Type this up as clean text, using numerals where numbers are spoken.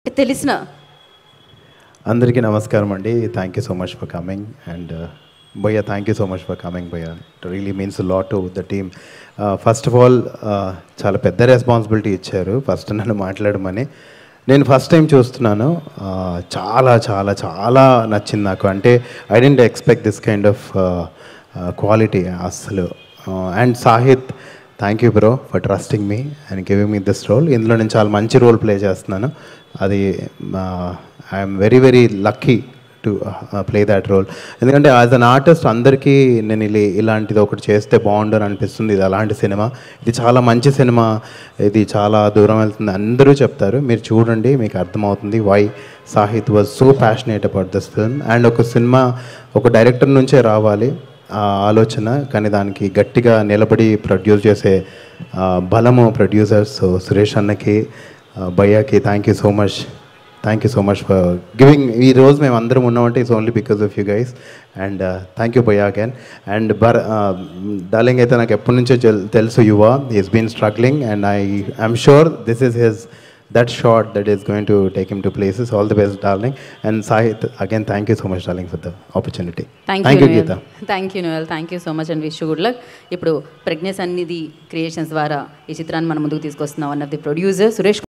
తెలిసిన అందరికీ నమస్కారం అండి. Thank you so much for coming and భయ్యా thank you so much for coming భయ్యా. It really means lot to the team. First of all చాలా పెద్ద రెస్పాన్సిబిలిటీ ఇచ్చారు ఫస్ట్ నన్ను మాట్లాడమని. నేను ఫస్ట్ టైం చూస్తున్నాను. చాలా చాలా చాలా నచ్చింది నాకు. అంటే I didn't expect this kind of quality అస్సలు. And Sahith, thank you bro for trusting me and giving me this role. ఇందులో నేను చాలా మంచి రోల్ ప్లే చేస్తున్నాను. అది I'm very very lucky to play that role. ఎందుకంటే యాజ్ అన్ ఆర్టిస్ట్ అందరికీ నేను ఇలాంటిది ఒకటి చేస్తే బాగుండు అని అనిపిస్తుంది. ఇది అలాంటి సినిమా, ఇది చాలా మంచి సినిమా, ఇది చాలా దూరం వెళ్తుంది అందరూ చెప్తారు. మీరు చూడండి, మీకు అర్థమవుతుంది why Sahith was so passionate about this film. And ఒక సినిమా ఒక డైరెక్టర్ నుంచే రావాలి ఆలోచన, కానీ దానికి గట్టిగా నిలబడి ప్రొడ్యూస్ చేసే బలము ప్రొడ్యూసర్స్ సురేష్ అన్నకి, భయ్యాకి thank you so much. Thank you so much for giving. ఈ రోజు మేము అందరం ఉన్నామంటే it's only because of you guys. And thank you భయ్యా అగైన్. అండ్ డార్లింగ్ అయితే నాకు ఎప్పటి నుంచో తెలుసు Yuva, he's been struggling and I'm sure this is his that shot that is going to take him to places. All the best, darling. And Sahith, again, thank you so much, darling, for the opportunity. Thank you, Geeta. Thank you, Noel. Thank you so much and wish you good luck. ఇప్పుడు ప్రజ్ఞ సన్నిధి creations ద్వారా ఈ చిత్రాన్ని మన ముందుకు తీసుకొస్తున్నాం. One of the producer Suresh